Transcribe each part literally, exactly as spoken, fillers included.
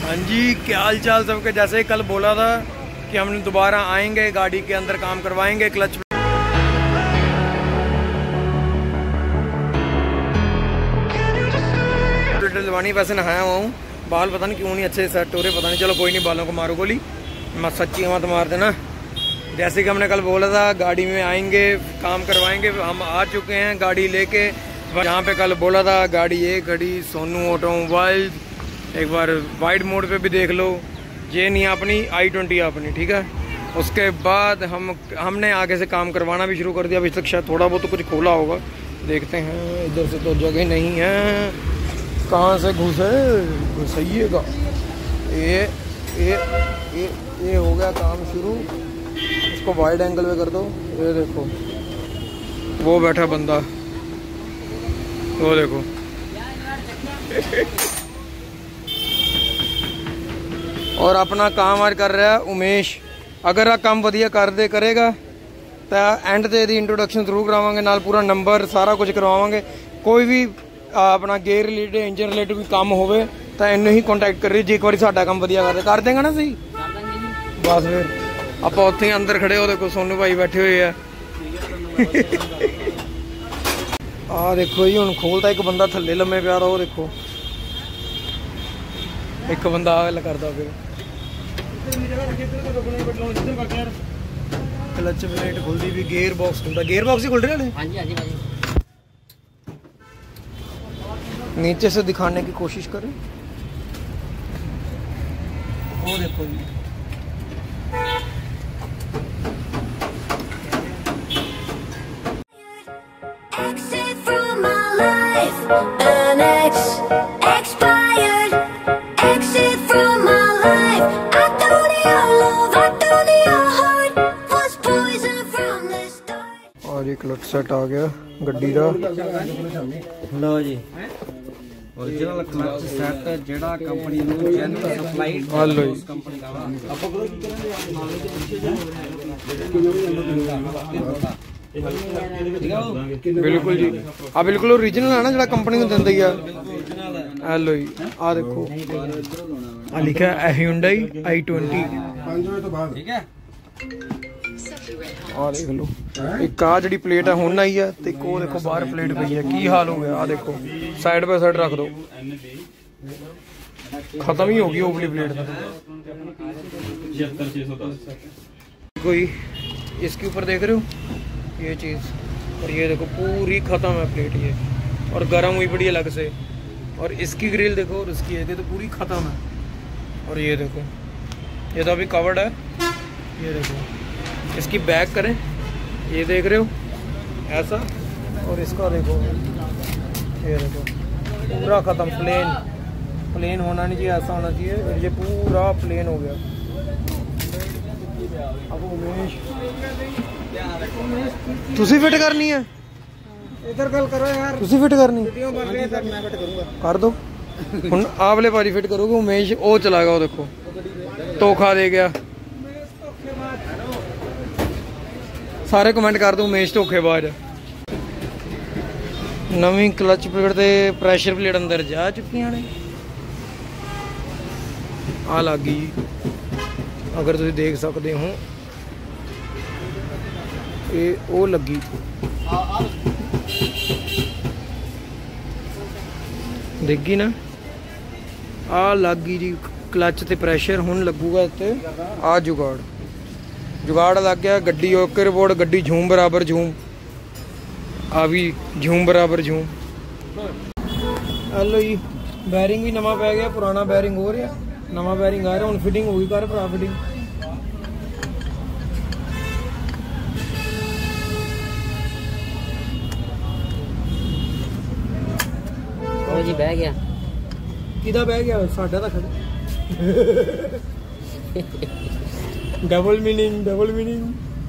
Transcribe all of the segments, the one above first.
हाँ जी, क्या हाल चाल सबके। जैसे ही कल बोला था कि हम दोबारा आएंगे, गाड़ी के अंदर काम करवाएंगे, क्लच डलवानी। वैसे नहाया हुआ हूँ, बाल पता नहीं क्यों नहीं अच्छे सेट हो रहे, पता नहीं। चलो कोई नहीं, बालों को मारो गोली, मैं सच्ची मत मार देना। जैसे कि हमने कल बोला था गाड़ी में आएंगे, काम करवाएंगे, हम आ चुके हैं गाड़ी लेके। जहाँ पे कल बोला था गाड़ी ये खड़ी सोनू ऑटोमोबाइल। एक बार वाइड मोड पे भी देख लो, ये नहीं अपनी आई ट्वेंटी अपनी, ठीक है। उसके बाद हम हमने आगे से काम करवाना भी शुरू कर दिया। अभी तक शायद थोड़ा बहुत तो कुछ खोला होगा, देखते हैं। इधर से तो जगह नहीं है, कहाँ से घुसे घुसाइएगा। ये ये ये ये हो गया काम शुरू। इसको वाइड एंगल में कर दो। ये देखो वो बैठा बंदा, वो देखो और अपना काम आज कर रहा है उमेश। अगर आ काम वधिया कर दे करेगा तो एंड ते दी इंट्रोडक्शन जरूर करावांगे, नाल पूरा नंबर सारा कुछ करवावांगे। कोई भी अपना गेयर रिलेटेड इंजन रिलेटेड भी काम होवे तो इन्हें ही कॉन्टैक्ट करिए। जे एक बार साडा काम वधिया कर दे कर देंगे ना सही, बस फिर आप उत्थे अंदर खड़े हो। देखो सोनू भाई बैठे हुए है। आ देखो जी, हुण खोलता एक बंदा थल्ले लम्मे प्यारा, वो देखो एक बंदा आ करदा फिर। क्लच प्लेट खुलदी भी, गेयर बॉक्स खुलदा, गेयर बॉक्स ही खुल रहे हैं। हां जी हां जी भाई। नीचे से दिखाने की कोशिश करें, वो देखो जी। An ex, expired, exit from my life. I thought your love, I thought your heart was poison from the start. और ये क्लच सेट आ गया गड्डी का। लो जी, ओरिजिनल क्लच सेट जेड़ा कंपनी ਨੂੰ ਜੈਨ ਸਪਲਾਈ ਹਲੋ ਜੀ ਕੰਪਨੀ ਦਾ बिल्कुल जी। आ बिल्कुल ओरिजिनल है ना, जो कंपनी को दिंदी है। हेलो जी, आ देखो आ लिखा है Hyundai आई ट्वेंटी, ठीक है। आ देख लो एक आ जी प्लेट है हुन आई है, ते को देखो बाहर प्लेट पई है। की हाल हो गया, आ देखो साइड बाय साइड रख दो, खत्म ही होगी ओवली प्लेट। कोई इसके ऊपर देख रहे हो ये चीज़, और ये देखो पूरी ख़त्म है प्लेट ये, और गर्म हुई पड़ी अलग से। और इसकी ग्रिल देखो, और इसकी ये तो पूरी ख़त्म है। और ये देखो ये तो अभी कवर्ड है। ये देखो इसकी बैक करें, ये देख रहे हो ऐसा, और इसका देखो ये देखो पूरा ख़त्म, प्लेन प्लेन होना नहीं चाहिए, ऐसा होना चाहिए। और ये पूरा प्लेन हो गया। अब उमेश तुसी फिट करनी है, इधर गल करो यार, तुसी फिट करनी मैं फिट करूंगा, कर दो। हुन आवले भाजी फिट करोगे, उमेश ओ चलाएगा। वो देखो धोखा दे गया, सारे कमेंट कर दो उमेश धोखेबाज। नवी क्लच प्लेट ते प्रैशर प्लेट अंदर जा चुकी ने, आ लग गई। अगर तुम देख सकते हो ये वो लगी, देखी ना, आ लग गई जी क्लच ते प्रैशर। हुन लगूगा इत्ते आ जुगाड़, जुगाड़ लग गया। गड्डी ओके रिपोर्ट, गड्डी झूम बराबर झूम, आ भी झूम बराबर झूम। हेलो जी, बैरिंग भी नवा पै गया, पुराना बैरिंग हो रहा, नवा बैरिंग आ रहा। हुन फिटिंग होगी, कर भरा फिटिंग। जी बह गया, किदा बह गया, साडा तां खड़ा। Double meaning, double meaning.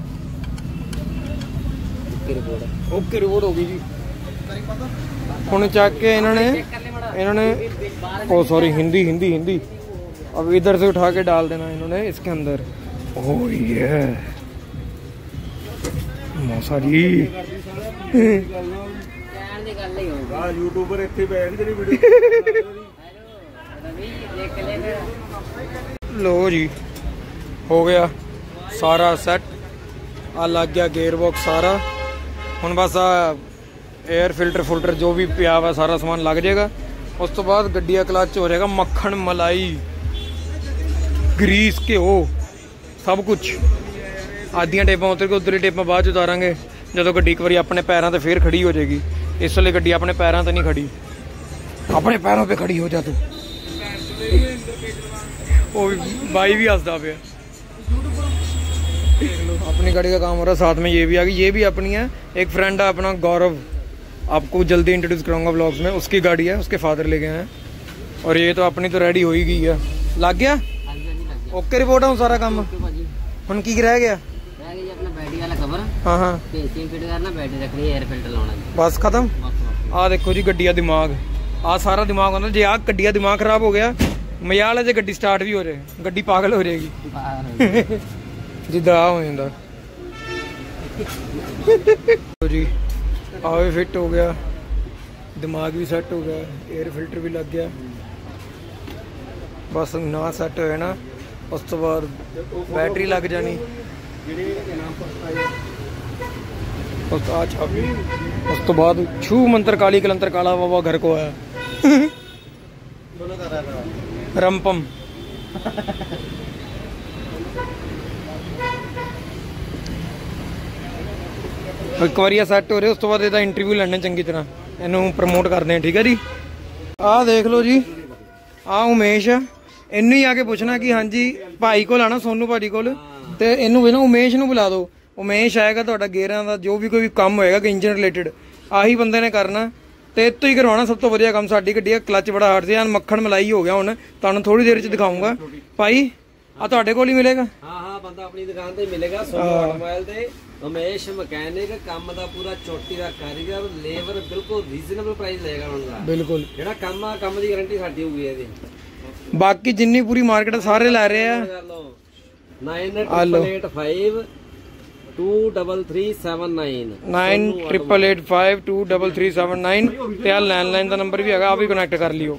Okay report हो गई जी। हुन चक के इन्होंने इन्होंने ओ सॉरी हिंदी हिंदी हिंदी अब इधर से उठा के डाल देना इन्होंने इसके अंदर। ओ ये मौसा जी यूट्यूबर इत्थे बैठ जेडी वीडियो लो जी हो गया सारा सैट आ लग गया गेयर बॉक्स सारा हुण बस आ एयर फिल्टर फुल्टर जो भी पिया हुआ सारा समान लग जाएगा। उस तो बाद गड्डी का क्लच हो जाएगा मक्खन मलाई ग्रीस घ्यो सब कुछ आदियां टेपां उतर के उधर टेपां बाद च उतारांगे जो गड्डी एक बार अपने पैरों पर फिर खड़ी हो जाएगी। इस वे गड्डी अपने पैरों पर नहीं खड़ी अपने पैरों पे खड़ी हो जा तू। वो भी भाई भी हंसदा पे अपनी गाड़ी का काम हो रहा है साथ में ये भी आ गई ये भी अपनी है। एक फ्रेंड है अपना गौरव आपको जल्दी इंट्रोड्यूस कराऊंगा व्लॉग्स में उसकी गाड़ी है उसके फादर ले गए हैं और ये तो अपनी तो रेडी हो ही गई है। लग गया ओके रिपोर्ट है सारा काम हुण की रह गया हाँ हाँ बस खत्म। आ देखो जी गड्डी का दिमाग आ सारा दिमाग होता जे आ गड्डी का दिमाग खराब हो गया मजाल है जो गड्डी स्टार्ट भी हो जाए गड्डी पागल हो जाएगी जिदा हो जाता जी। आ भी फिट हो गया दिमाग भी सैट हो गया एयर फिल्टर भी लग गया बस ना सैट होया ना उस तो बाद बैटरी लग जानी उस आ चाबी उस तो बाद छू मंत्र काली कलंतर काला बाबा घर को आया रंपम एक बार सैट हो रहे उस तो बाद ਇਹਦਾ इंटरव्यू ਲੈਣਾ ਚੰਗੀ ਤਰ੍ਹਾਂ ਇਹਨੂੰ ਪ੍ਰਮੋਟ ਕਰਦੇ ਆ ठीक है जी। ਆਹ ਦੇਖ ਲਓ ਜੀ ਆ ਉਮੇਸ਼ ਇਹਨੂੰ ਹੀ ਆ ਕੇ ਪੁੱਛਣਾ ਕਿ ਹਾਂਜੀ ਭਾਈ ਕੋਲ ਆਣਾ ਸੋਨੂ ਭਾਜੀ ਕੋਲ ਤੇ ਇਹਨੂੰ ਵੀ ਨਾ ਉਮੇਸ਼ ਨੂੰ ਬੁਲਾ ਦਿਓ ਉਮੇਸ਼ ਆਏਗਾ ਤੁਹਾਡਾ ਗੇਅਰਾਂ ਦਾ ਜੋ ਵੀ ਕੋਈ ਕੰਮ ਹੋਏਗਾ ਕਿ ਇੰਜਨ ਰਿਲੇਟਡ ਆਹੀ ਬੰਦੇ ਨੇ ਕਰਨਾ ਤੇ ਇੱਥੋਂ ਹੀ ਕਰਵਾਉਣਾ ਸਭ ਤੋਂ ਵਧੀਆ ਕੰਮ। ਸਾਡੀ ਗੱਡੀ ਦਾ ਕਲਚ ਬੜਾ ਹਾਰਡ ਸੀ ਐਨ ਮੱਖਣ ਮਲਾਈ ਹੋ ਗਿਆ ਹੁਣ ਤੁਹਾਨੂੰ ਥੋੜੀ ਦੇਰ ਚ ਦਿਖਾਉਂਗਾ ਭਾਈ ਆ ਤੁਹਾਡੇ ਕੋਲ ਹੀ ਮਿਲੇਗਾ। ਹਾਂ ਹਾਂ ਬੰਦਾ ਆਪਣੀ ਦੁਕਾਨ ਤੇ ਮਿਲੇਗਾ ਸੋਨੂ ਆਟੋਮੋਬਾਈਲ ਤੇ ਉਮੇਸ਼ ਮਕੈਨਿਕ ਕੰਮ ਦਾ ਪੂਰਾ ਚੋਟੀ ਦਾ ਕਾਰੀਗਰ ਲੇਬਰ ਬਿਲਕੁਲ ਰੀਜ਼ਨੇਬਲ ਪ੍ਰਾਈਸ ਲਏਗਾ ਉਹਨਾਂ ਦਾ ਬਿਲਕੁਲ ਜਿਹੜਾ ਕੰਮ ਆ ਕੰਮ ਦੀ ਗਾਰੰਟੀ ਸਾਡੀ ਹੋਊਗੀ ਇਹਦੀ। ਬਾਕੀ ਜਿੰਨੀ ਪੂਰੀ ਮਾਰਕੀਟ ਸਾਰੇ ਲੈ ਰਹੇ ਆ nine triple eight five two double three seven nine nine triple eight five two double three seven nine ਤੇ ਆ ਲੈਂਡਲਾਈਨ ਦਾ ਨੰਬਰ ਵੀ ਹੈਗਾ ਆ ਵੀ ਕਨੈਕਟ ਕਰ ਲਿਓ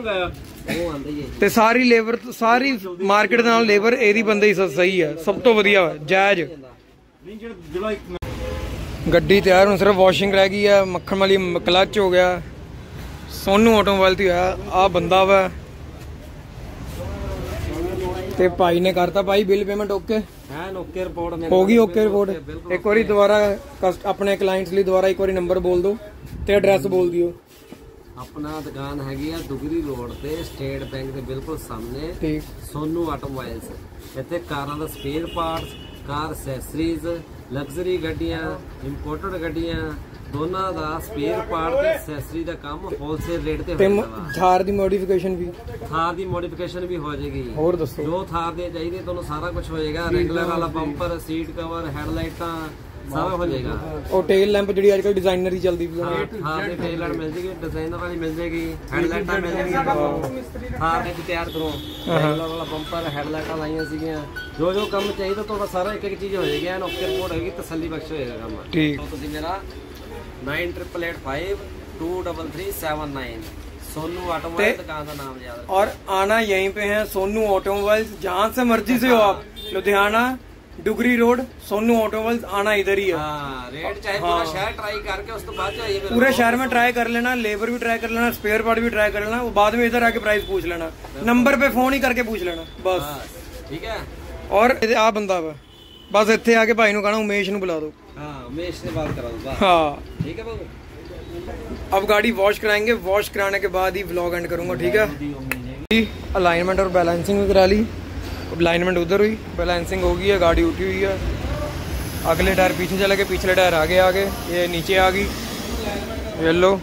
ਤੇ ਸਾਰੀ ਲੇਬਰ ਸਾਰੀ ਮਾਰਕੀਟ ਦੇ ਨਾਲ ਲੇਬਰ ਇਹਦੀ ਬੰਦੇ ਹੀ ਸਹੀ ਹੈ ਸਭ ਤੋਂ ਵਧੀਆ ਜਾਇਜ਼। ਗੱਡੀ ਤਿਆਰ ਹੁਣ ਸਿਰਫ ਵਾਸ਼ਿੰਗ ਰਹਿ ਗਈ ਹੈ ਮੱਖਣ ਵਾਲੀ ਕਲਚ ਹੋ ਗਿਆ ਸੋਨੂ ਆਟੋਮੋਬਾਈਲ ਤੇ ਹੋਇਆ ਆ ਬੰਦਾ ਵਾ ਤੇ ਭਾਈ ਨੇ ਕਰਤਾ ਭਾਈ ਬਿੱਲ ਪੇਮੈਂਟ ਓਕੇ ਐਨ ਓਕੇ ਰਿਪੋਰਟ ਹੋ ਗਈ ਓਕੇ ਰਿਪੋਰਟ। ਇੱਕ ਵਾਰੀ ਦੁਬਾਰਾ ਆਪਣੇ ਕਲਾਇੰਟਸ ਲਈ ਦੁਬਾਰਾ ਇੱਕ ਵਾਰੀ ਨੰਬਰ ਬੋਲ ਦਿਓ ਤੇ ਐਡਰੈਸ ਬੋਲ ਦਿਓ। ਆਪਣਾ ਦੁਕਾਨ ਹੈਗੀ ਆ ਦੁਗਰੀ ਰੋਡ ਤੇ ਸਟੇਟ ਬੈਂਕ ਦੇ ਬਿਲਕੁਲ ਸਾਹਮਣੇ ਠੀਕ ਸੋਨੂ ਆਟੋਮੋਬਾਈਲਸ। ਇੱਥੇ ਕਾਰਾਂ ਦਾ spare parts car accessories luxury ਗੱਡੀਆਂ ਇੰਪੋਰਟਡ ਗੱਡੀਆਂ ਦੋਨਾਂ ਦਾ ਸਪੇਅਰ ਪਾਰਟ ਤੇ ਐਕਸੈਸਰੀ ਦਾ ਕੰਮ ਹੋਲਸੇਲ ਰੇਟ ਤੇ ਹੋ ਜਾਂਦਾ। ਥਾਰ ਦੀ ਮੋਡੀਫਿਕੇਸ਼ਨ ਵੀ ਥਾਰ ਦੀ ਮੋਡੀਫਿਕੇਸ਼ਨ ਵੀ ਹੋ ਜਾਏਗੀ। ਹੋਰ ਦੱਸੋ ਜੋ ਥਾਰ ਦੇ ਚਾਹੀਦੇ ਤੁਹਾਨੂੰ ਸਾਰਾ ਕੁਝ ਹੋ ਜਾਏਗਾ ਰੈਗੂਲਰ ਵਾਲਾ ਬੰਪਰ ਸੀਟ ਕਵਰ ਹੈਡਲਾਈਟਾਂ ਸਾਰਾ ਹੋ ਜਾਏਗਾ। ਉਹ ਟੇਲ ਲੈਂਪ ਜਿਹੜੀ ਅੱਜ ਕੱਲ ਡਿਜ਼ਾਈਨਰ ਦੀ ਚੱਲਦੀ ਪਈ ਹੈ ਥਾਰ ਦੀ ਟੇਲ ਲੈਂਪ ਮਿਲ ਜੇਗੀ ਡਿਜ਼ਾਈਨਰ ਵਾਲੀ ਮਿਲ ਜੇਗੀ ਹੈਡਲਾਈਟਾਂ ਮਿਲ ਜੇਗੀਆਂ ਥਾਰ ਦੇ ਤਿਆਰ ਕਰੋ ਰੈਗੂਲਰ ਵਾਲਾ ਬੰਪਰ ਹੈਡਲਾਈਟਾਂ ਲਾਈਆਂ ਸੀਗੀਆਂ ਜੋ ਜੋ ਕੰਮ ਚਾਹੀਦਾ ਤੁਹਾਡਾ ਸਾਰਾ ਇੱਕ ਇੱਕ ਚੀਜ਼ ਹੋ ਜਾਏਗੀ ਐਨ ਓਕੇ ਰਿਪੋਰਟ ਹੋਏਗੀ ਤਸੱਲੀ ਬਖਸ਼ ਹੋਏਗਾ ਕੰਮ। ਠੀਕ ਤੁਸੀਂ ਮੇਰਾ nine triple eight five two double three seven nine Sonu automobile दुकान का नाम याद रखो। और आना यहीं पे है सोनू ऑटोमोबाइल्स जहाँ से मर्जी से हो आप लुधियाना डुगरी रोड सोनू ऑटोमोबाइल्स आना इधर ही है। हाँ, रेट चाहे पूरा शहर ट्राई करके उस तो बाद जाइए पूरे शहर में ट्राई कर लेना लेबर भी ट्राई कर लेना स्पेयर पार्ट भी ट्राई कर लेना बाद में इधर आके प्राइस पूछ लेना नंबर पे फोन ही करके पूछ लेना बस ठीक है। और आ बंदा वा बस इतने आके भाई ਨੂੰ कहना उमेश ਨੂੰ बुला दो। हाँ उमेश से बात करा दो। हाँ ठीक है बाबू अब गाड़ी वॉश कराएंगे वॉश कराने के बाद ही व्लॉग एंड करूंगा ठीक है जी। अलाइनमेंट और बैलेंसिंग भी करा ली अलाइनमेंट उधर हुई बैलेंसिंग हो गई है गाड़ी उठी हुई है अगले टायर पीछे चले गए पिछले टायर आगे आ गए ये नीचे आ गई ये लो।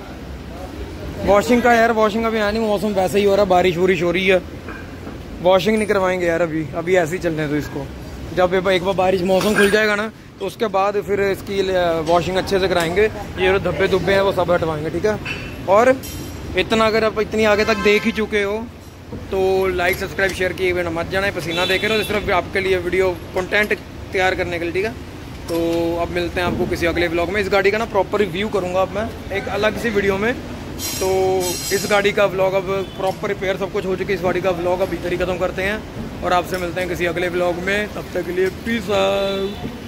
वॉशिंग का यार वॉशिंग अभी आनी मौसम वैसे ही हो रहा बारिश वुरिश हो रही है वॉशिंग नहीं करवाएंगे यार अभी अभी ऐसे ही चलने दो इसको जब एक बार बारिश मौसम खुल जाएगा ना तो उसके बाद फिर इसकी वॉशिंग अच्छे से कराएंगे ये जो धब्बे दुब्बे हैं वो सब हटवाएंगे ठीक है। और इतना अगर आप इतनी आगे तक देख ही चुके हो तो लाइक सब्सक्राइब शेयर किए बिना मत जाना पसीना देखे रहो सिर्फ आपके लिए वीडियो कंटेंट तैयार करने के लिए ठीक है। तो अब मिलते हैं आपको किसी अगले ब्लॉग में इस गाड़ी का ना प्रॉपर रिव्यू करूँगा अब मैं एक अलग सी वीडियो में तो इस गाड़ी का व्लॉग अब प्रॉपर रिपेयर सब कुछ हो चुकी है, इस गाड़ी का व्लॉग अब इधर ही ख़त्म करते हैं और आपसे मिलते हैं किसी अगले व्लॉग में। तब तक के लिए पीस आउट।